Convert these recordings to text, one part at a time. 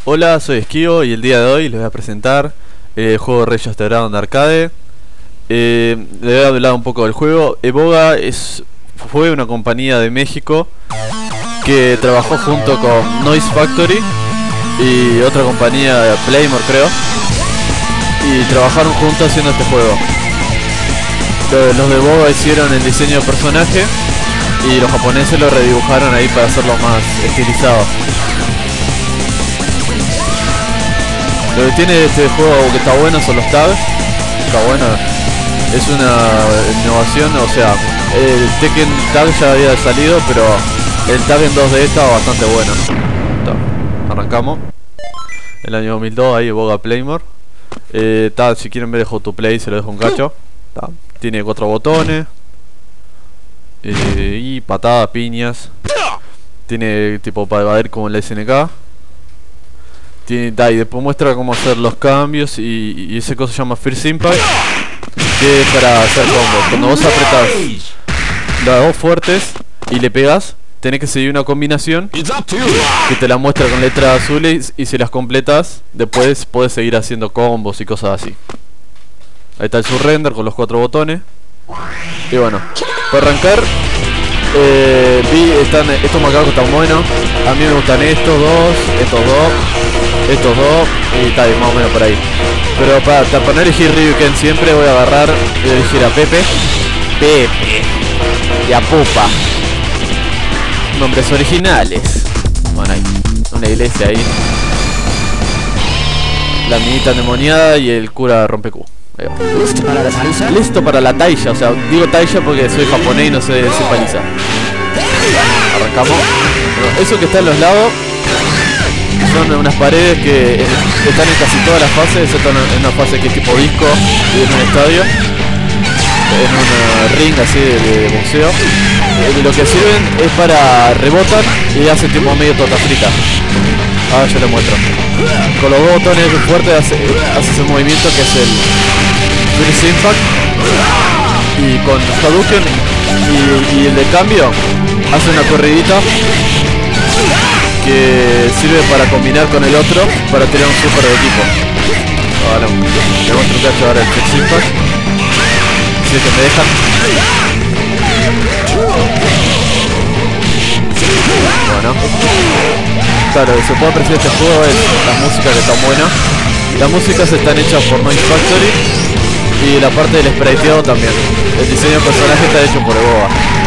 Hola, soy Esquivo y el día de hoy les voy a presentar el juego Remastered Arcade. Les voy a hablar un poco del juego. Evoga fue una compañía de México que trabajó junto con Noise Factory y otra compañía, Playmore creo, y trabajaron juntos haciendo este juego. Los de Evoga hicieron el diseño del personaje y los japoneses lo redibujaron ahí para hacerlo más estilizado. Lo que tiene este juego que está bueno son los tags. Está bueno, es una innovación, o sea, el Tekken Tag ya había salido, pero el tag en 2D estaba bastante bueno. Arrancamos. El año 2002, ahí Evoga Playmore. Si quieren ver el How to Play se lo dejo un cacho. Tiene 4 botones. Y patadas, piñas. Tiene tipo para evadir como en la SNK. Y después muestra cómo hacer los cambios y ese cosa se llama First Impact, que es para hacer combos. Cuando vos apretás las dos fuertes y le pegas, tenés que seguir una combinación que te la muestra con letras azules, y si las completas después podés seguir haciendo combos y cosas así. Ahí está el surrender con los 4 botones. Y bueno, para arrancar, estos macacos están buenos. A mí me gustan estos dos, y tal, más o menos por ahí. Pero para no elegir Ryuken siempre voy a elegir a Pepe y a Pupa. Nombres originales. Bueno, hay una iglesia ahí, la minita endemoniada y el cura rompecu. ¿Listo para la taisha? Listo para la taisha, o sea, digo taisha porque soy japonés y no sé paliza. Arrancamos. Bueno, eso que está en los lados son unas paredes que están en casi todas las fases, excepto en una fase que es tipo disco y en un estadio, en un ring así de boxeo. Lo que sirven es para rebotar y hacen tipo medio tota frita. Ahora yo les muestro. Con los dos botones fuertes hace ese movimiento que es el First Impact, y con Hadouken y el de cambio hace una corridita que sirve para combinar con el otro para tirar un super de equipo. Ahora le muestro un cacho ahora el First Impact, si es que me dejan. Bueno, claro, se puede apreciar este juego es las músicas que están buenas. Las músicas están hechas por Noise Factory y la parte del spriteado también. El diseño del personaje está hecho por Evoga.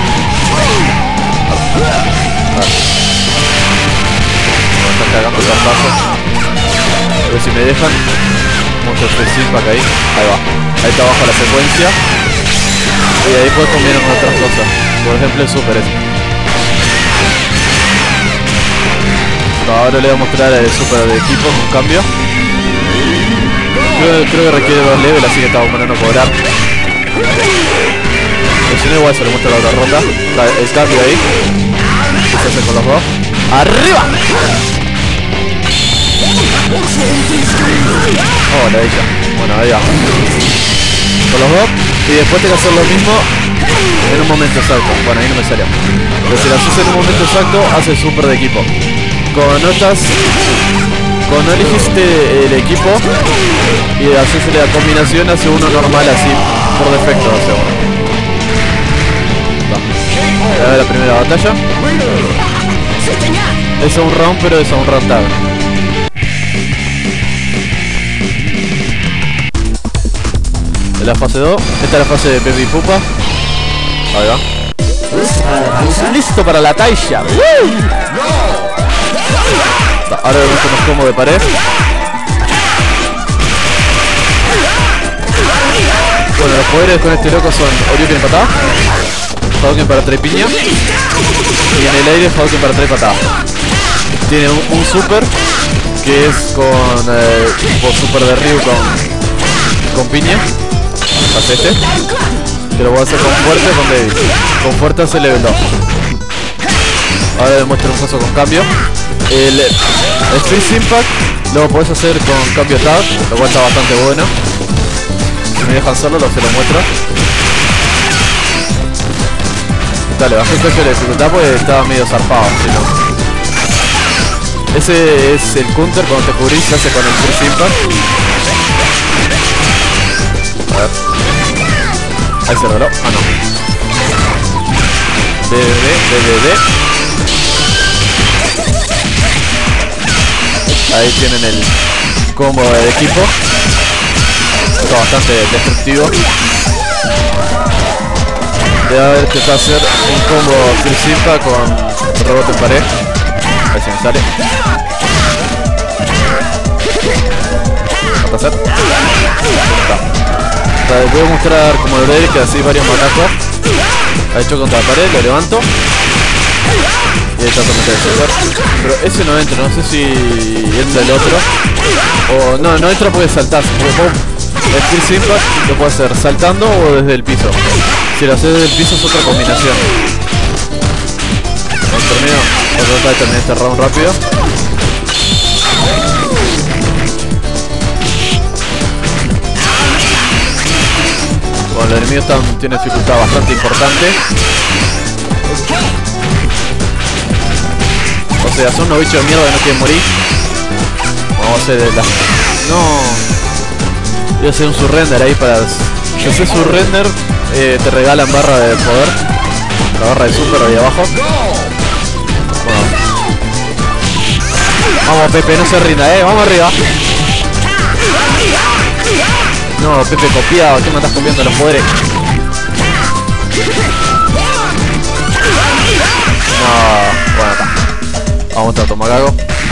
Están cagando los pasos. A ver si me dejan. Mucho First Impact ahí. Ahí va. Ahí está abajo la secuencia. Y ahí puedes combinar con otras cosas. Por ejemplo el super ese. Ahora le voy a mostrar el super de equipo con cambio. Creo que requiere 2 levels, así que estamos poniendo a cobrar. Pero si no, igual se le muestra la otra ronda. El cambio ahí, que se hace con los dos. ¡Arriba! Oh, la ella. Bueno, ahí va. Con los dos. Y después tengo que hacer lo mismo en un momento exacto. Bueno, ahí no me salió. Pero si lo haces en un momento exacto, hace el super de equipo. Cuando no elegiste el equipo y haces la combinación, hace uno normal así, por defecto hace uno. Va. A ver la primera batalla. Es a un round, pero es a un round tag. En la fase 2, esta es la fase de Pepe y Pupa. Ahí va. Listo para la taisha. Ahora vemos unos combos de pared. Bueno, los poderes con este loco son Hadouken patada, Hadouken para 3 piñas, y en el aire Hadouken para 3 patadas. Tiene un super que es con super de Ryu con piña. Hace este, que lo voy a hacer con fuerte con débil. Con fuerte hace level 2. Ahora les muestro un caso con cambio. El First Impact lo podés hacer con cambio tag, lo cual está bastante bueno. Si me dejan solo, se lo muestro. Dale, bajé el coche de dificultad porque estaba medio zarpado, si no. Ese es el counter cuando te cubrís, se hace con el First Impact. A ver. Ahí se reveló. Ah, no. BBB. Ahí tienen el combo de equipo. Está bastante destructivo. Voy a ver qué va a hacer un combo First Impact con rebote en pared. A ver si me sale. ¿Va a pasar? Voy a mostrar como el ver que así varios matacos. Ha hecho contra la pared, lo levanto. Y ahí trato de meter el super. Pero ese no entra, no sé si entra el otro. O no entra porque saltás. El First Impact lo puedes hacer saltando o desde el piso. Si lo haces desde el piso es otra combinación. Termino, voy a tratar de terminar este round rápido. Bueno, el enemigo tiene dificultad bastante importante. O sea, son unos bichos de mierda que no quieren morir. Vamos a hacer la... No. Voy a hacer un surrender ahí para... Si haces surrender, te regalan barra de poder. La barra de super ahí abajo. Bueno. Vamos Pepe, no se rinda, vamos arriba. No, Pepe copiado, ¿qué me estás copiando los poderes? No, bueno, está. Vamos a tomar algo.